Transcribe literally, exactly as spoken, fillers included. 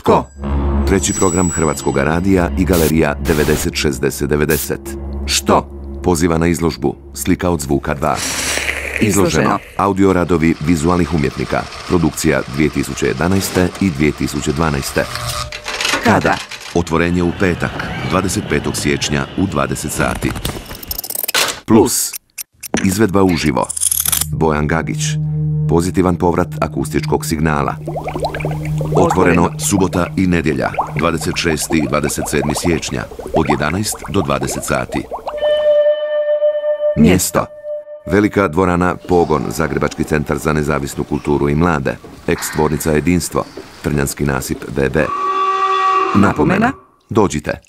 Tko? Treći program Hrvatskog radija i galerija devedeset šezdeset devedeset. Što? Poziva na izložbu Slika od zvuka dva. Izloženo. Audio radovi vizualnih umjetnika. Produkcija dvije tisuće jedanaeste. i dvije tisuće dvanaeste. Kada? Otvorenje u petak, dvadeset petog siječnja u dvadeset sati. Plus. Izvedba uživo. Bojan Gagić. Pozitivan povrat akustičkog signala. Otvoreno subota i nedjelja, dvadeset šestog i dvadeset sedmog siječnja, od jedanaest do dvadeset sati. Mjesto. Velika dvorana Pogon, Zagrebački centar za nezavisnu kulturu i mlade. Eks-tvornica Jedinstvo, Trnjanski nasip B B. Napomena? Dođite.